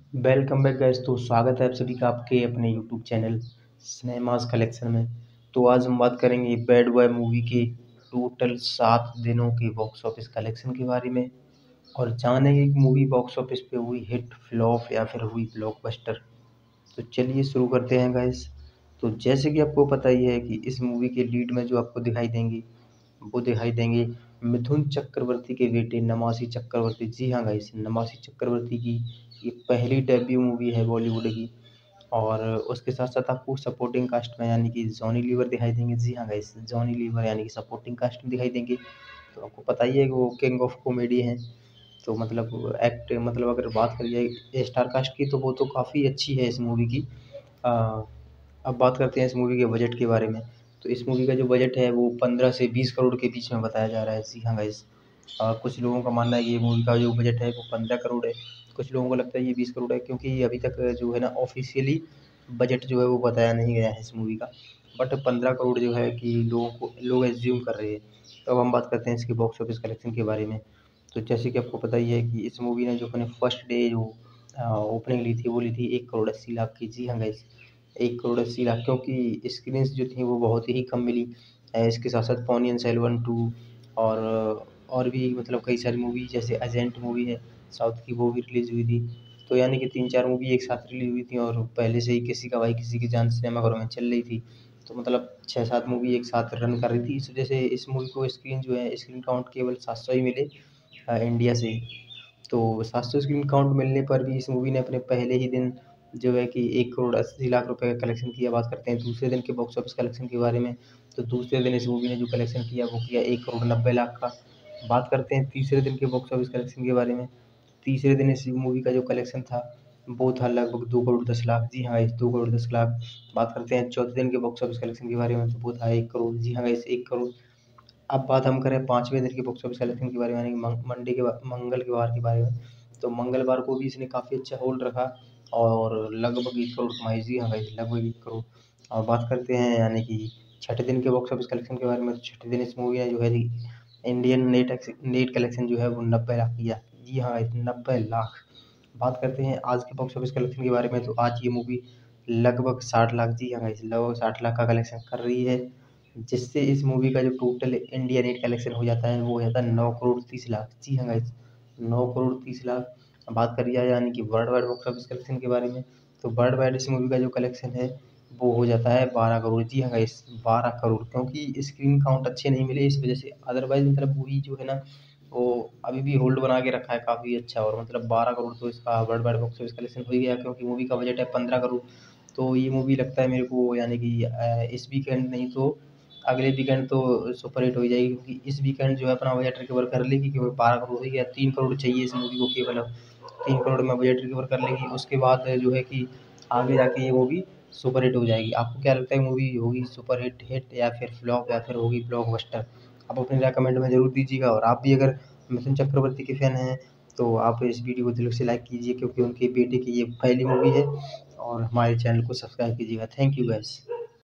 Welcome back guys. तो स्वागत है आप सभी का आपके अपने यूट्यूब चैनल सिनेमास कलेक्शन में। तो आज हम बात करेंगे बैड बॉय मूवी के टोटल 7 दिनों के बॉक्स ऑफिस कलेक्शन के बारे में और जानेंगे कि मूवी बॉक्स ऑफिस पे हुई हिट, फ्लॉप या फिर हुई ब्लॉकबस्टर। तो चलिए शुरू करते हैं गाइस। तो जैसे कि आपको पता ही है कि इस मूवी के लीड में जो आपको दिखाई देंगे वो दिखाई देंगे मिथुन चक्रवर्ती के बेटे नमासी चक्रवर्ती। जी हाँ गाइस, नमासी चक्रवर्ती की ये पहली डेब्यू मूवी है बॉलीवुड की। और उसके साथ साथ आपको सपोर्टिंग कास्ट में यानी कि जॉनी लीवर दिखाई देंगे। जी हाँ गाइस, जॉनी लीवर यानी कि सपोर्टिंग कास्ट में दिखाई देंगे। तो आपको पता ही है कि वो किंग ऑफ कॉमेडी हैं। तो मतलब एक्ट मतलब अगर बात करिए स्टार कास्ट की तो वो तो काफ़ी अच्छी है इस मूवी की। अ, अब बात करते हैं इस मूवी के बजट के बारे में। तो इस मूवी का जो बजट है वो 15 से 20 करोड़ के बीच में बताया जा रहा है। जी हाँ गाइस, कुछ लोगों का मानना है कि ये मूवी का जो बजट है वो 15 करोड़ है। कुछ लोगों को लगता है ये 20 करोड़ है, क्योंकि अभी तक जो है ना ऑफिशियली बजट जो है वो बताया नहीं गया है इस मूवी का। बट 15 करोड़ जो है कि लोग एज्यूम कर रहे हैं। तो अब हम बात करते हैं इसके बॉक्स ऑफिस कलेक्शन के बारे में। तो जैसे कि आपको पता ही है कि इस मूवी ने जो अपने फर्स्ट डे जो ओपनिंग ली थी वो ली थी 1 करोड़ 80 लाख की। जी हाँ गाइस, 1 करोड़ 80 लाख, क्योंकि स्क्रीन्स जो थी वो बहुत ही कम मिली। इसके साथ साथ पोनियन सेल्वन टू और और भी मतलब कई सारी मूवी जैसे एजेंट मूवी है साउथ की, वो भी रिलीज़ हुई थी। तो यानी कि 3-4 मूवी एक साथ रिलीज़ हुई थी और पहले से ही किसी का भाई किसी की जान सिनेमाघरों में चल रही थी। तो मतलब 6-7 मूवी एक साथ रन कर रही थी। इस वजह से इस मूवी को स्क्रीन काउंट केवल 700 ही मिले इंडिया से। तो 700 स्क्रीन काउंट मिलने पर भी इस मूवी ने अपने पहले ही दिन जो है कि 1 करोड़ 80 लाख रुपए का कलेक्शन किया। बात करते हैं दूसरे दिन के बॉक्स ऑफिस कलेक्शन के बारे में। तो दूसरे दिन इस मूवी ने जो कलेक्शन किया वो किया 1 करोड़ 90 लाख का। बात करते हैं तीसरे दिन के बॉक्स ऑफिस कलेक्शन के बारे में। तीसरे दिन इस मूवी का जो कलेक्शन था वो था लगभग 2 करोड़ 10 लाख। जी हाँ, इस 2 करोड़ 10 लाख। बात करते हैं चौथे दिन के बॉक्स ऑफिस कलेक्शन के बारे में, तो वो था 1 करोड़। जी हाँ, इस 1 करोड़। अब बात हम करें पाँचवें दिन के बॉक्स ऑफिस कलेक्शन के बारे में, यानी कि मंगल के वार के बारे में। तो मंगलवार को भी इसने काफ़ी अच्छा होल्ड रखा और लगभग 1 करोड़ कमाई। जी हाँ भाई, लगभग 1 करोड़। और बात करते हैं यानी कि छठे दिन के बॉक्स ऑफिस कलेक्शन के बारे में। तो छठे दिन इस मूवी ने जो है इंडियन नेट कलेक्शन जो है वो 90 लाख किया। जी हाँ, 90 लाख। बात करते हैं आज के बॉक्स ऑफिस कलेक्शन के बारे में। तो आज ये मूवी लगभग 60 लाख, जी हाँ गाइस, लगभग 60 लाख का कलेक्शन कर रही है, जिससे इस मूवी का जो टोटल इंडिया नेट कलेक्शन हो जाता है वो हो जाता है 9 करोड़ 30 लाख। जी हाँ गाइस, 9 करोड़ 30 लाख। अब बात करी जाए यानी कि world wide box office collection के बारे में। तो वर्ल्ड वाइड इस मूवी का जो कलेक्शन है वो हो जाता है 12 करोड़। जी हाँ गाइस, 12 करोड़, क्योंकि स्क्रीन काउंट अच्छे नहीं मिले इस वजह से। अदरवाइज मतलब मूवी जो है ना वो अभी भी होल्ड बना के रखा है काफ़ी अच्छा। और मतलब 12 करोड़ तो इसका world wide box office collection हो ही गया, क्योंकि मूवी का बजट है 15 करोड़। तो ये मूवी लगता है मेरे को यानी कि इस वीकेंड नहीं तो अगले वीकेंड तो सुपर हिट हो ही जाएगी, क्योंकि इस वीकेंड जो है अपना बजट रिकवर कर लेगी, क्योंकि 12 करोड़ हो गया। 3 करोड़ चाहिए इस मूवी को केवल अब। 3 करोड़ में बजट रिकवर कर लेगी, उसके बाद जो है कि आगे जाके ये मूवी सुपर हिट हो जाएगी। आपको क्या लगता है, मूवी होगी सुपर हिट हिट या फिर फ्लॉप या फिर होगी ब्लॉकबस्टर? आप अपनी राय कमेंट में ज़रूर दीजिएगा। और आप भी अगर मिथुन चक्रवर्ती के फैन हैं तो आप इस वीडियो को दिल से लाइक कीजिए, क्योंकि उनके बेटे की ये पहली मूवी है। और हमारे चैनल को सब्सक्राइब कीजिएगा। Thank you guys.